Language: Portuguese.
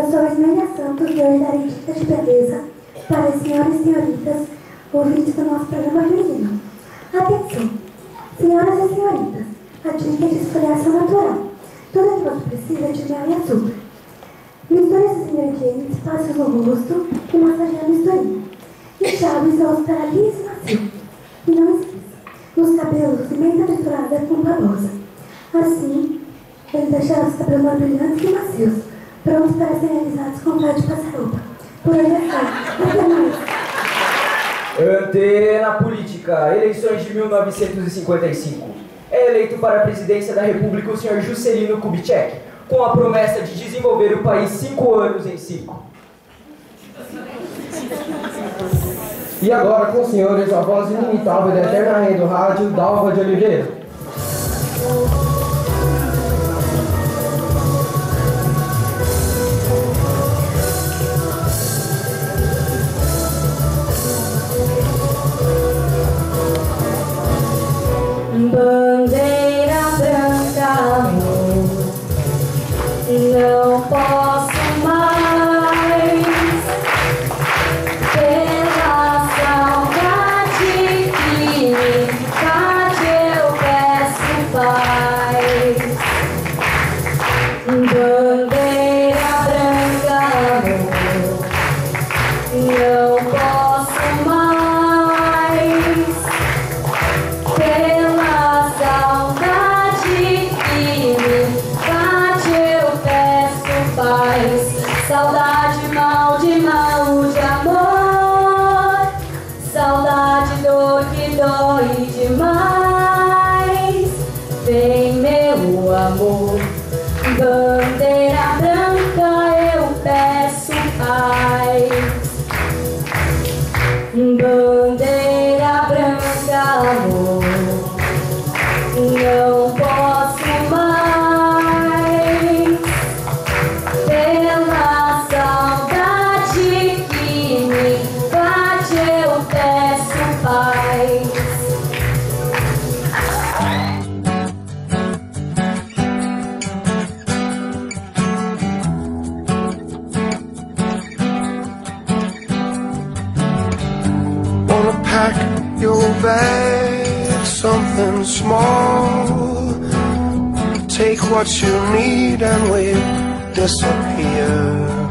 Eu sou Ismênia Santos e eu darei dicas de beleza para as senhoras e senhoritas ouvintes do nosso programa feminino. Atenção! Senhoras e senhoritas, a dica é de esfoliação natural. Tudo que você precisa é de mel e açúcar. Misture esses ingredientes, passe no rosto e massageie a misturinha. E chave seu rosto para liso e macio. E não esqueça, nos cabelos, pimenta misturada com babosa. Assim, ele deixará os cabelos mais brilhantes e macios, prontos para serem realizados com pé de passar-roupa. Por hoje é só. Até mais. Antena Política, eleições de 1955. É eleito para a presidência da República o senhor Juscelino Kubitschek, com a promessa de desenvolver o país 5 anos em 5. E agora com os senhores, a voz inimitável da eterna rainha do rádio, Dalva de Oliveira. Bandeira branca, amor, não posso mais, pela saudade que me bate, eu peço paz. Bandeira branca, amor, não posso mais, pela saudade que me bate, eu peço paz. Saudade mal de amor, saudade dor que dói demais. Vem meu amor, bandeira branca, eu peço paz. Bandeira branca, amor, não posso mais, pela saudade que me bate, eu peço paz. Wanna pack your bag, something small. Take what you need and we'll disappear.